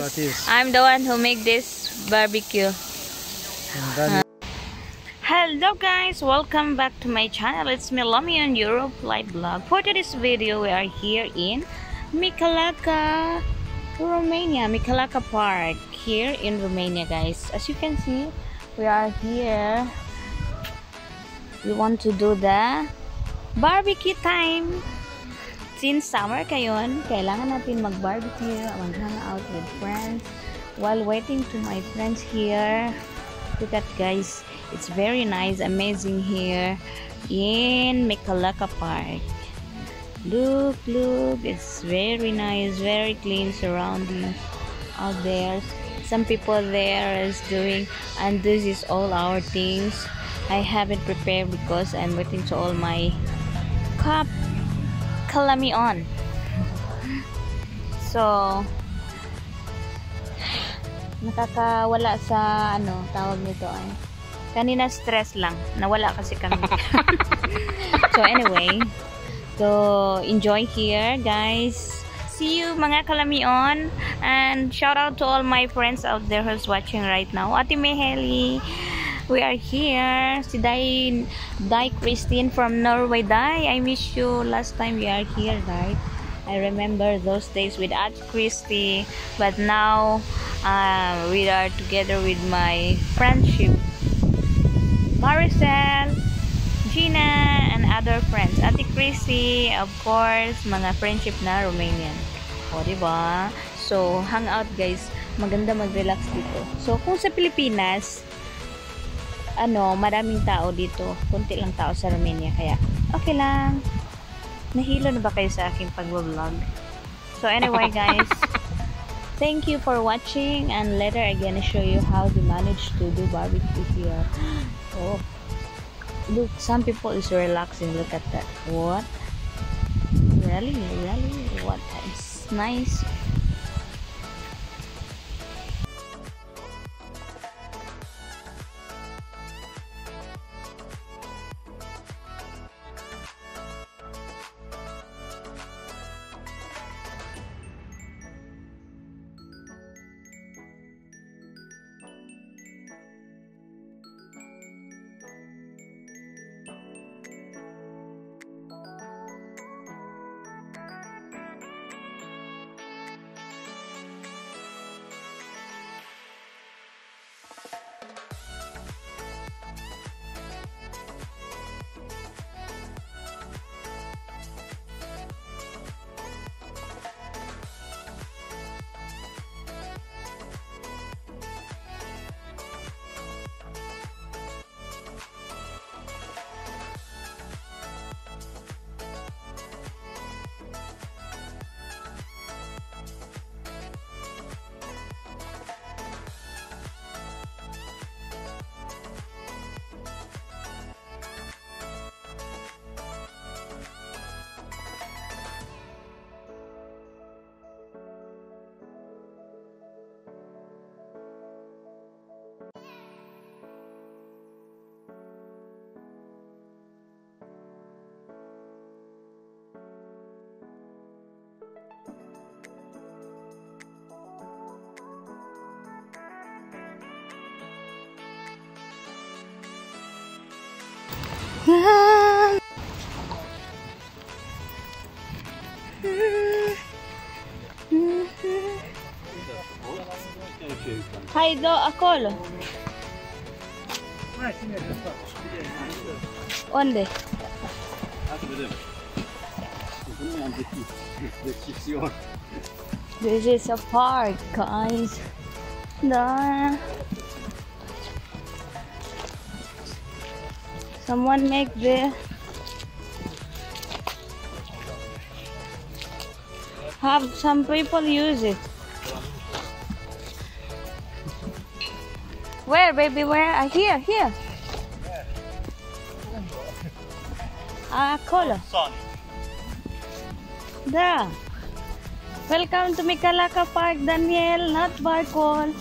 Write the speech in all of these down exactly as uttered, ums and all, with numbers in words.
What is? I'm the one who make this barbecue. Uh, hello guys, welcome back to my channel. It's me, Lami, on Europe Live Vlog. For today's video, we are here in Micalaca, Romania. Micalaca Park here in Romania, guys. As you can see, we are here. We want to do the barbecue time. Since summer kayon, kailangan natin mag-barbecue, mag-hang out with friends while waiting to my friends here. Look at guys, it's very nice, amazing here in Micalaca Park. Look, look, it's very nice, very clean surroundings out there. Some people there is doing, and this is all our things. I haven't prepared because I'm waiting to all my cup kalami on. So nakakawala sa ano tawag nito ay kanina stress lang, nawala kasi kami. So anyway, so enjoy here guys. See you mga kalami on, and shout out to all my friends out there who's watching right now. Ate Meheli, we are here. Si Dai, Dai Christine from Norway. Dai, I miss you. Last time we are here, right? I remember those days with Aunt Christy. But now, uh, we are together with my friendship. Maricel, Gina, and other friends. Ate Christy, of course, mga friendship na Romanian. O, diba? So, hang out guys. Maganda mag-relax dito. So, kung sa Pilipinas, ano, maraming tao dito. Kunti lang tao sa Romania. Kaya, okay lang. Nahilo na ba kayo sa aking pag-vlog? So, anyway, guys. Thank you for watching. And later, again, I show you how to manage to do barbecue here. Oh. Look, some people is relaxing. Look at that. What? Really? Really? What? It's nice. Haydo akolo. Onde? This is a park, guys. Da. Someone make the have some people use it. Where, baby? Where? Uh, here, here. Ah, uh, cola. There. Welcome to Micalaca Park, Daniel, not Barcol.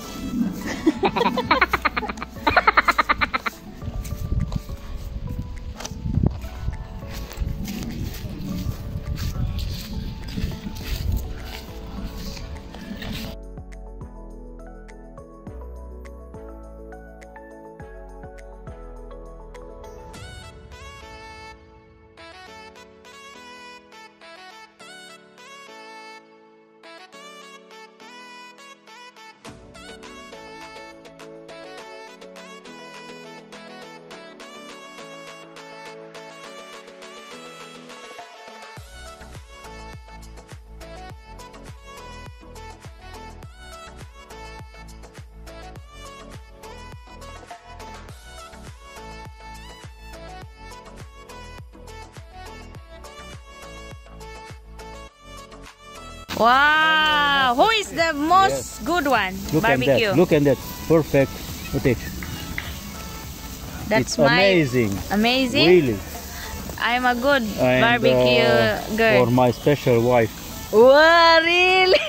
Wow! Who is the most Yes. good one? Look at Barbecue. that. Look at that. Perfect footage. That's It's my amazing. amazing. Really. I'm a good And, barbecue uh, girl. For my special wife. Wow, really?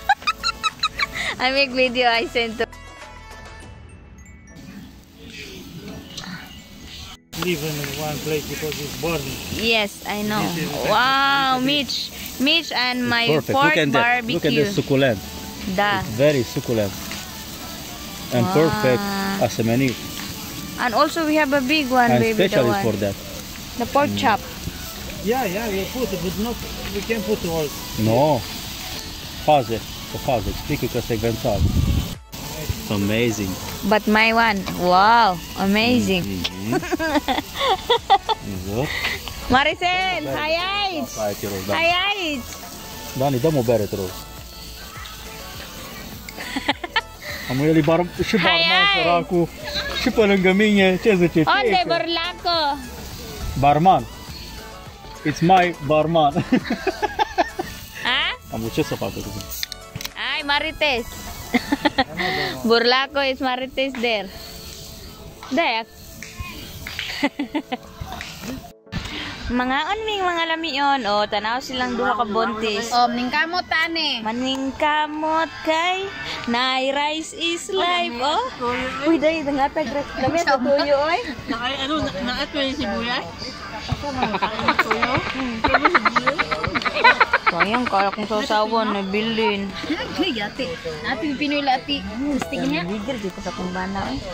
I make video. I send to. Live in one place because it's burning. Yes, I know. This is- Wow, Mitch, Mitch, and my Perfect. pork Look at that. Look at barbecue. this succulent. Da. It's very succulent. And Wow. perfect as a menu. And also we have a big one, And baby. The special is one. for that. The pork chop. Yeah, yeah, we put it, but not, we can put all. No. Faze. O faze. Explică că secvențat. Amazing. But my one, wow, amazing. Exact. Maricel, hai aici! Hai, te rog, Dani. Hai aici! Dani, dă-mă o bere, te rog. Am el e bar și Hai, barman, hai! săracul. Și pe lângă mine, ce zice? Unde, Fiecare. Borlaco? Barman. It's my barman. Ha? Am ce să facă cu tine? Hai, Marites. Burlaco is Marites there. Dayak. Mga unming mga lamiyon, oh, tanaw silang duha ka buntis. Om, ning kamot tani. Maningkamot kay Nay Rice is life, oh. Uy, day, nangatag kami sa tuyo, oy. Nakay ano, naat ko yung sibuyas. Sayang, kaya kong sasawan, nabilin. Ay, yate. Natin Pinoy lati. Gusto niya. Bigger dito sa kumbana, eh.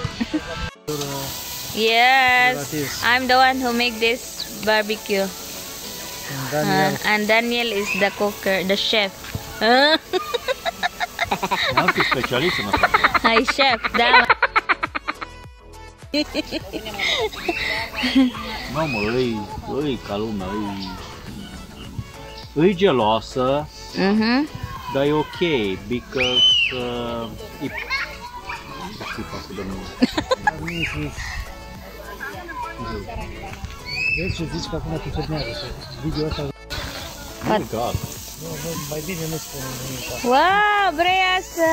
Yes, I'm the one who make this barbecue. Uh, and Daniel is the cooker, the chef. Am fi specialist în asta. Hi, chef. Da. Mamă, îi, îi ca lumea, îi... Îi geloasă, Mhm. dar e ok, because... Uh, e... Ce fac, domnule? Deci zici că acum tu fermează. Video ăsta, Oh my God. nu, nu, mai bine nu spune nimic. Wow, breasa.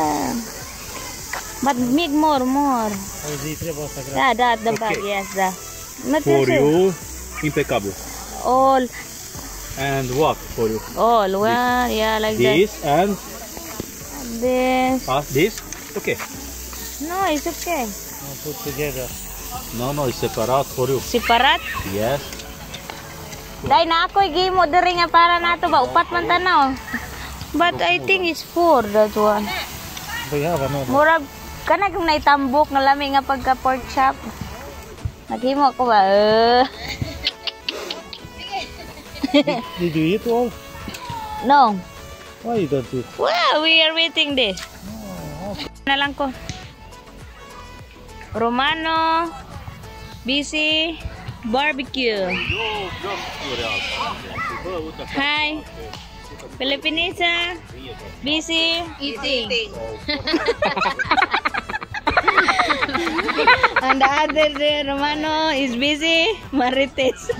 But make more, more. Auzi, trebuie asta grav. Da, da, the bag, yes, da. Not For yourself. you, impecabil. All, And what for you? all, well, yeah, like This and that. This. uh, this? Okay. No, it's okay. Am put together. No, no, it's separat for you. Separat. Yes. Dahil na ako'y game mo diri nga para nato ba upat man tanaw. But I think it's four that one. We have another. Murag kana kung naitambok nga lami nga pagka pork chop. Naghimo ko ba? Uh, Did you eat all? no. Why you don't eat? Well, we are waiting this. Na lang ko. Romano, busy, barbecue. Hi. Filipinisa, busy, Eating. and the other there, Romano is busy, Marites.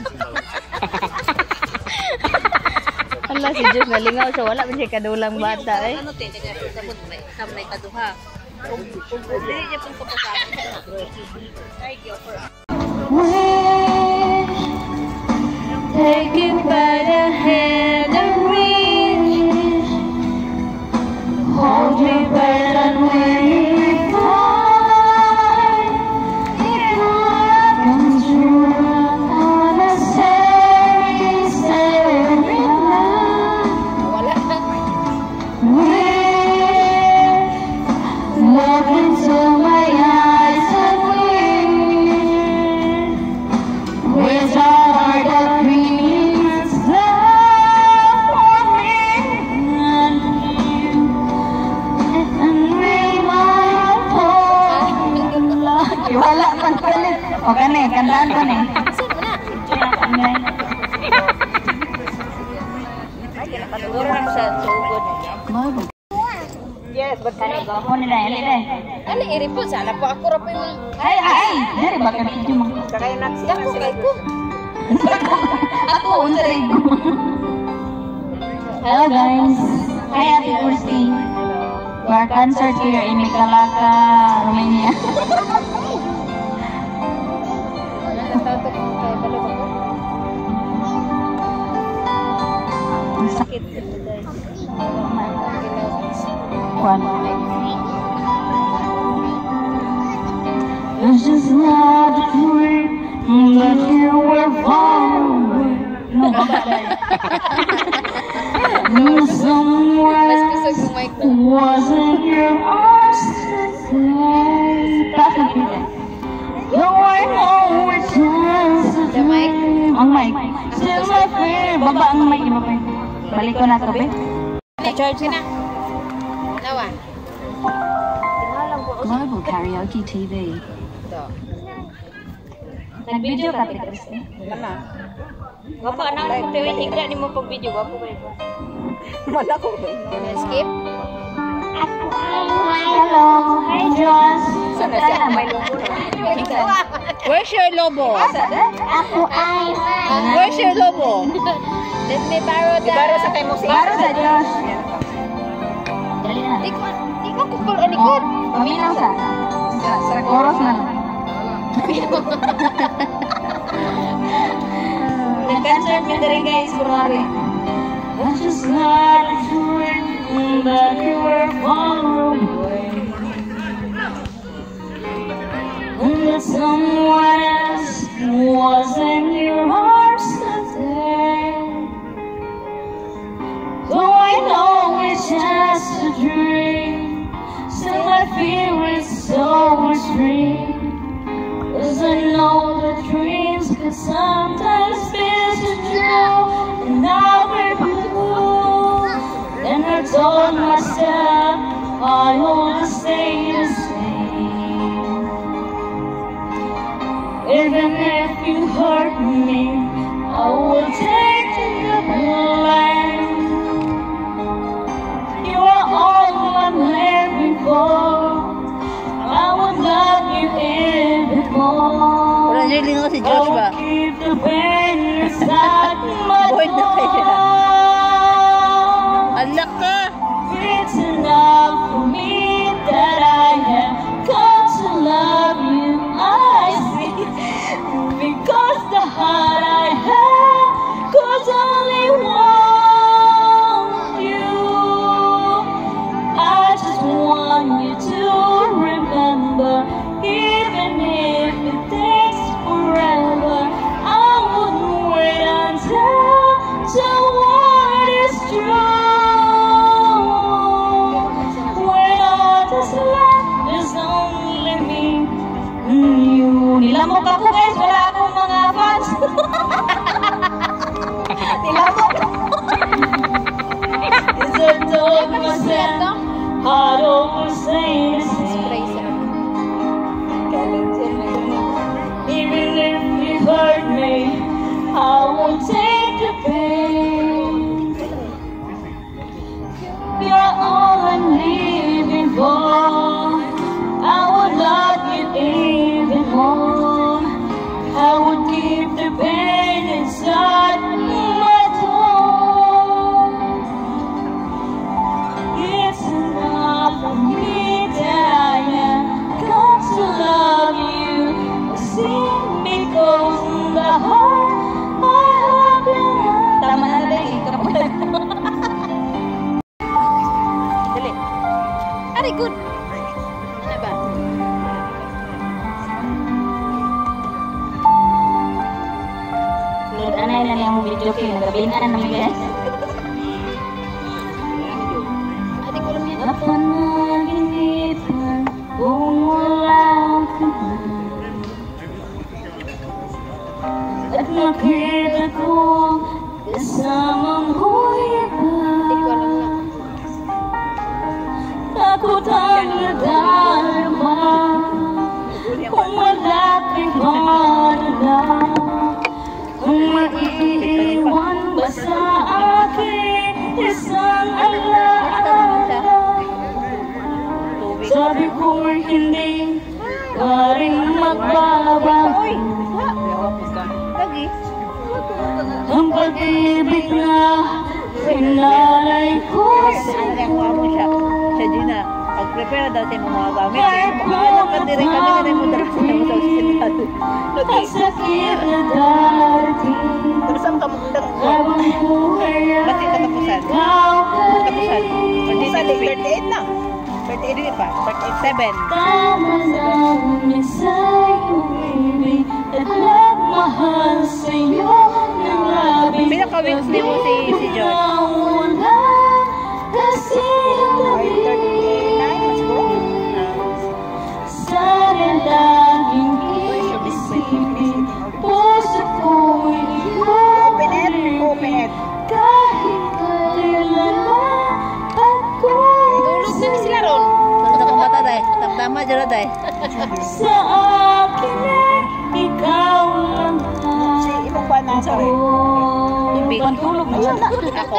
Allah, si Diyos nalingaw siya. Wala pa siya kadulang bata eh. Ano te, kamay kaduha. Dili niya pong kapasakit. Ay, Take it by the hand and reach. Hold me better when you fall. If love comes true, on a starry, starry night. wala. With love into my eyes and weird. With our heart that beats love for me and you. And we might fall in love. Wala pang palit. O kani, kandaan ko ni. Durang sa tugod. Yes, but kani ko ako nila, ali dai. Ano iripon sana po ako ra po yung Ay, ay, dari ba ka video mo? kaya nagsiya ko kay ko. Ako, unsa rin ko. Hello guys. Hi, Ate Kursi. We are concert here in Mikalaka, Romania. Sakit ito guys. Kwan. It's just not a dream that you were far away. No, somewhere wasn't your arms today. Though I know it's just a dream. Ang mic. Still my fear. Baba ang mic. Iba pa. Balik ko na to, be. Na-charge ka na. Nawa. Global Karaoke T V. Ito. Nag-video ka, Ate Christy? Wala. Gapa na ako tayo higda ni mo pag video gapa ba ito? Wala ko. Skip? Hello, hi Josh. Sana siya may lobo na. Where's your lobo? Ako ay Where's your lobo? Let me borrow the... Ibaro sa kay mo siya. Baro sa Josh. Dali na. Di ko, di ko kukul anikot. Paminaw sa. Sa oras na. Nag-concert mo na rin guys, kumari. That's just not a dream that you were far away. And that someone else was in your arms today. Though I know it's just a dream, still I feel it's so extreme. Cause I know that dreams can sometimes be so true. And now we're blue. And I told myself I will stay the same. Even if you hurt me, I will take the blame. You are all I'm living for. I would love you even more. Wala niya lingo si Josh ba? I will keep the pain inside my Boyd na kayo. heart. Anak ka! It's enough for me that I have come to love you. I see, because the heart I have could only want you. I just want you to remember, even if it takes forever. I wouldn't wait until the word is true. When all that's left is only me and you. Nilamok ako guys, wala akong mga fans. Nilamok ako. Is I told myself I'd always say the same. Even if you hurt me, I won't take the pain. You're all I'm living for. I would love you even more. I would keep the pain inside my soul. It's enough for me that I am come to love you. Sing because the heart I have you. Tama na dali, kapulan. Dali. Very good. Ano ba? Lord, anay na niyang video kayo. Nagabinan namin guys. Ate ko lang yan. Napanaginipan kung wala ka na. At makita ko kasamang huwiba. Ate ko lang yan. Takot ang nadarama kung wala kang madala. Kung maiiwan ba sa akin isang alaala. Sabi ko hindi ka rin magbabago. Lagi. Ang pag-ibig na Pinalay ko Kasi ano lang ko mo siya. Siya Gina. Pag-prepare daw tayo ng mga gamit. Ano ka din kami na rin mo dala sa mga sa ospital. ang sakit na darating. Pero saan ka magdang ko? Habang buhay Ba't yung katapusan? ikaw Katapusan. Katapusan, thirty-eight na. thirty-eight din pa. thirty-eight, seven. tama lang misa'y umibig at nagmahal sa'yo ng labing Pinaka-wings din mo si, si John. wala kasi Ay, thirty-nine, mas bro. sana laging iisipin puso ko'y Open it, open it. kahit kailan at kung Tulog na sila ron. Tulog ang bata dahil. Tama dyan dahil. sa akin ay ikaw lang Si ibang ba na sa rin? Tubig. Pantulog mo. Ako.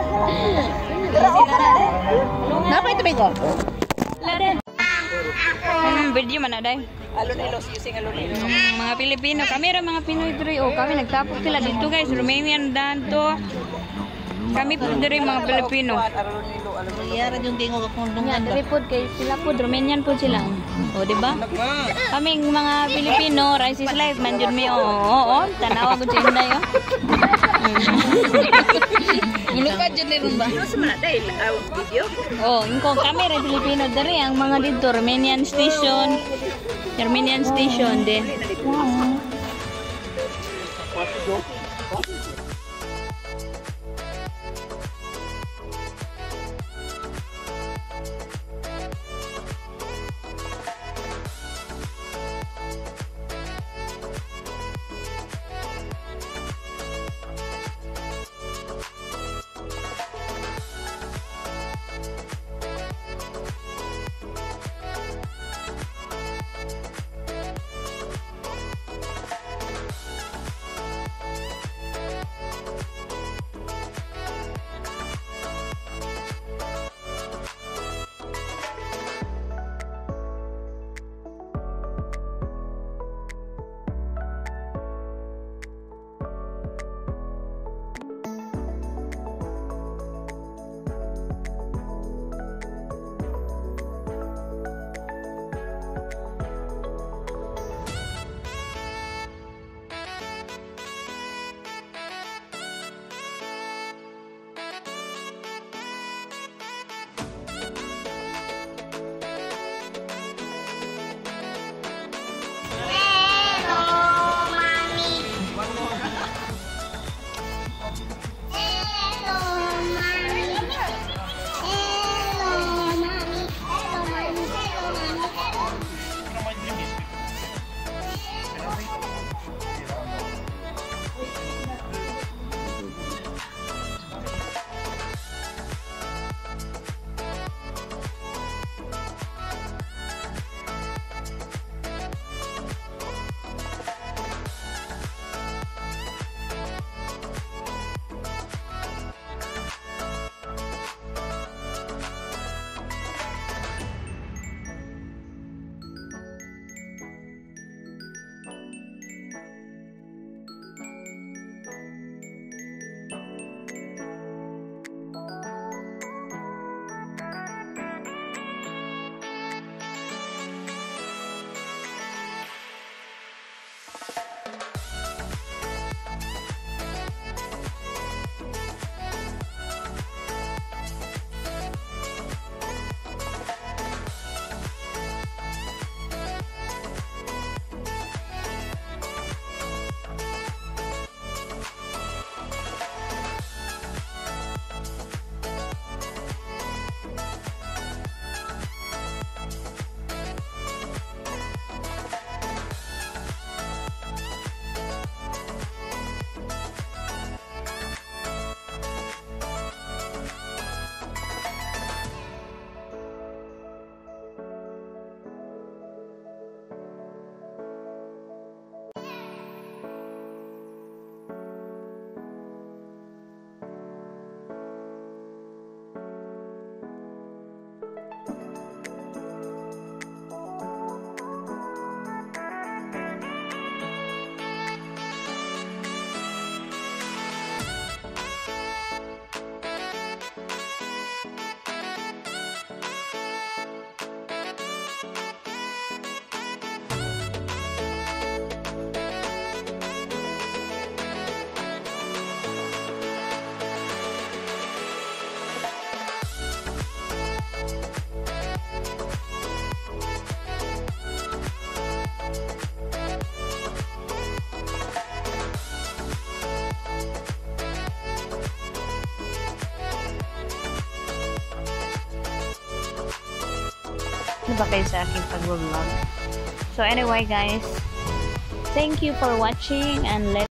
Napay tubig ko. Hmm, video man na day. Alonilos, using alonilos. Mm, mga Pilipino, kami ra mga Pinoy diri o kami nagtapok sila dito guys, Romanian dan to. Kami po diri mga Pilipino. Alonilo, alonilo. Yara yung gingo ka kung Nya diri pod kay sila po Romanian po sila. O di ba? Kaming mga Pilipino, rice is life man jud mi. Oo, oo, tanawa gud sa inday oh. Mulukad dyan na rin ba? Ano sa mga dahil? Video? Oh, ingko kami ra Pilipino diri ang mga dito Romanian station. Romanian station din. Ano ba kayo sa aking pag-vlog? So anyway guys, thank you for watching and let